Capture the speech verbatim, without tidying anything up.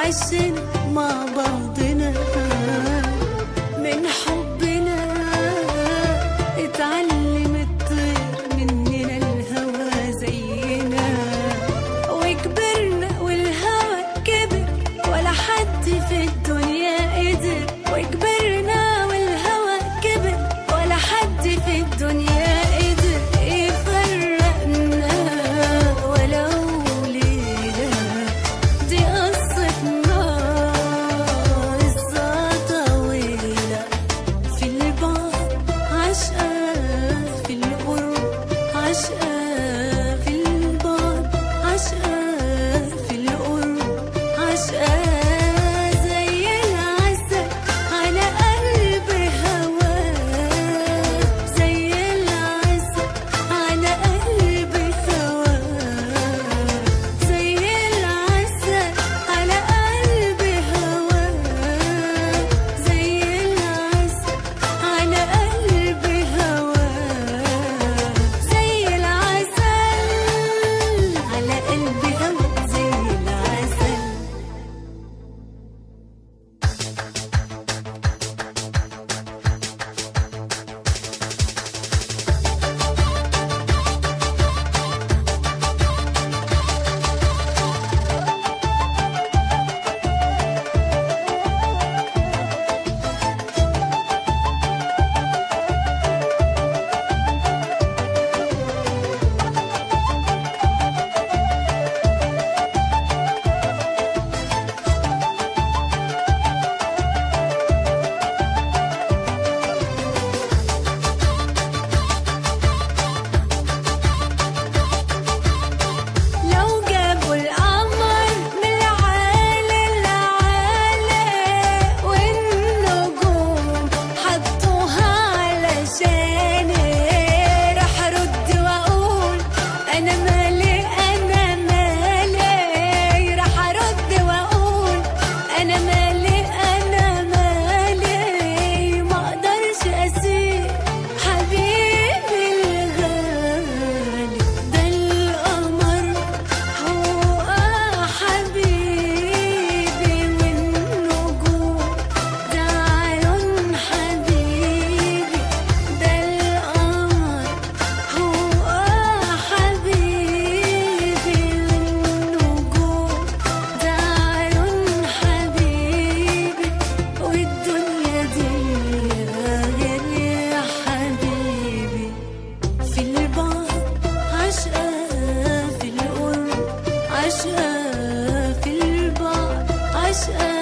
عشنا مع بعضنا، من حبنا اتعلم الطير مننا الهوى زينا، وكبرنا والهوى كبر ولا حد في الدنيا قدر، وكبرنا والهوى كبر ولا حد في الدنيا قدر يفرقنا ولو ليلة. دي قصتنا قصة طويلة، في البعد عشقة، في القرب عشقة، في البعد عشقة، في القرب عشقة، زي العسل على قلب هواك، زي العسل على قلب هواك، زي العسل على قلب هواك، زي العسل على قلب هواك، زي العسل على قلب هواك، زي العسل. لو جابوا القمر من العالي العالي والنجوم حطوها علشاني، راح ارد واقول انا مالي انا مالي، راح ارد واقول انا مالي انا مالي، ما اقدرش اسيب حبيبي الغالي، ده القمر هو حبيبي والنجوم ده عيون حبيبي، ده القمر هو حبيبي والنجوم ده عيون حبيبي، والدنيا دي غير يا حبيبي، في البعد عشقة، في القرب عشقة، في البعد عشقة.